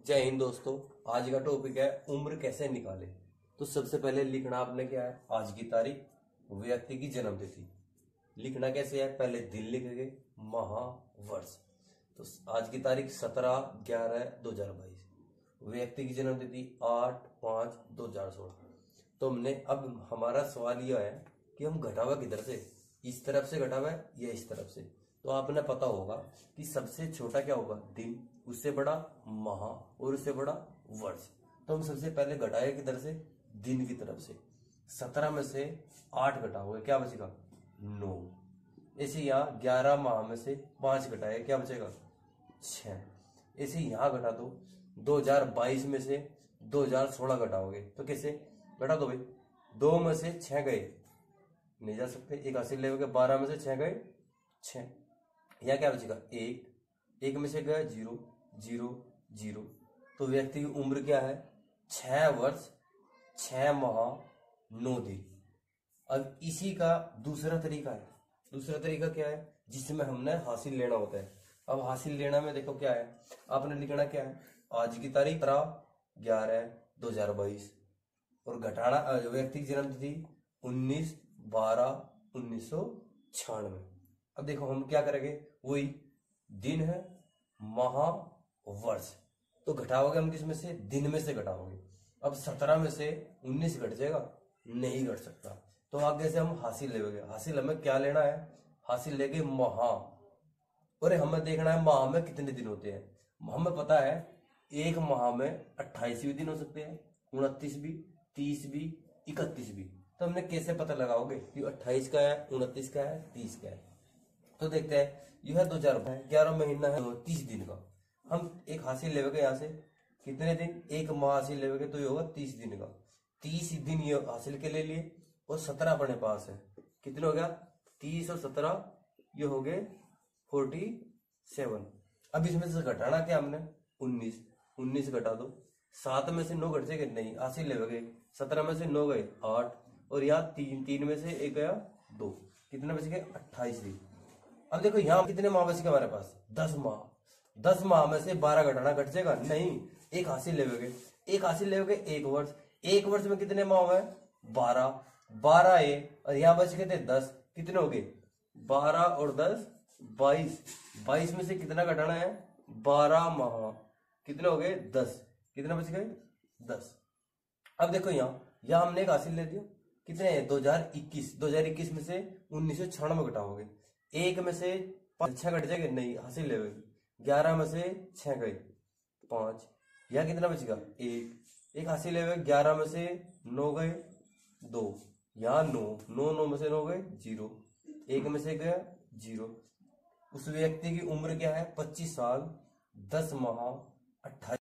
जय हिंद दोस्तों। आज का टॉपिक है उम्र कैसे निकाले। तो सबसे पहले लिखना आपने क्या है, आज की तारीख, व्यक्ति की जन्म तिथि। लिखना कैसे है, पहले दिन लिखेंगे, माह, वर्ष। तो आज की तारीख 17/11/2022, व्यक्ति की जन्म तिथि 8/5/2016। तो हमने अब हमारा सवाल यह है कि हम घटावा किधर से, इस तरफ से घटावा है या इस तरफ से। तो आपने पता होगा कि सबसे छोटा क्या होगा, दिन, उससे बड़ा माह और उससे बड़ा वर्ष। तो हम सबसे पहले घटाए किधर से, दिन की तरफ से। 17 में से 8 घटाओगे क्या बचेगा, 9। ऐसे यहाँ 11 माह में से 5 घटाए क्या बचेगा, 6। ऐसे यहाँ घटा दो, 2022 में से 2016 घटाओगे तो कैसे घटा दो भाई, 2 में से 6 गए, नहीं जा सकते, 81 लेवोगे, 12 में से 6 गए 6, या क्या बचेगा 1 में से गया 0 0 0। तो व्यक्ति की उम्र क्या है, 6 वर्ष 6 माह 9 दिन। अब इसी का दूसरा तरीका है। दूसरा तरीका क्या है, जिसमें हमने हासिल लेना होता है। अब हासिल लेना में देखो क्या है, आपने लिखना क्या है, आज की तारीख 17/11/2022 और घटाना व्यक्ति की जन्म तिथि 19/12/1996। अब देखो हम क्या करेंगे, वही दिन है, माह, वर्ष। तो घटाओगे हम किस में से, दिन में से घटाओगे। अब 17 में से 19 घट जाएगा, नहीं घट सकता। तो आगे से हम हासिल लेंगे। हासिल हमें क्या लेना है, हासिल लेके माह, और हमें देखना है माह में कितने दिन होते हैं। हमें पता है एक माह में 28 भी दिन हो सकते हैं, 29 भी, 30 भी, 31 भी। तो हमने कैसे पता लगाओगे कि 28 का है, 29 का है, 30 का है। तो देखते हैं, यह 2011 महीना है 30 दिन का। हम एक हासिल लेवेगे यहाँ से, कितने दिन, एक माह हासिल लेवेगे तो ये होगा 30 दिन का। 30 दिन ये हासिल के ले लिए, और 17 अपने पास है, कितने हो गया 30 और 17, ये हो गए 47। अब इसमें से घटाना क्या हमने, 19 घटा दो। 7 में से 9 घट जाएंगे, नहीं, हासिल लेवेगे। 17 में से 9 गए 8, और यहाँ 3 में से 1 गया 2, कितने बच गए 28 दिन। अब देखो यहाँ कितने माह बच गए हमारे पास, 10 माह। 10 माह में से 12 घटाना घट जाएगा, नहीं, एक हासिल लेवेगे। एक हासिल लेवेगे, 1 वर्ष। 1 वर्ष में कितने माह हुए, 12 12 है, और यहाँ बच गए थे 10, कितने हो गए 12 और 10 22। 22 में से कितना घटाना है, 12 माह, कितने हो गए 10, कितने बच गए 10। अब देखो यहाँ हमने एक हासिल ले दिया, कितने हैं 2021 में से 1996 घटाओगे, 1 में से 6 घट जाएंगे, नहीं, हासिल ले 11 में से 6 गए 5, यहाँ कितना बचेगा 1 हासिल ले 11 में से 9 गए 2, यहाँ 9 में से 9 गए 0, 1 में से गया 0। उस व्यक्ति की उम्र क्या है, 25 साल 10 माह 28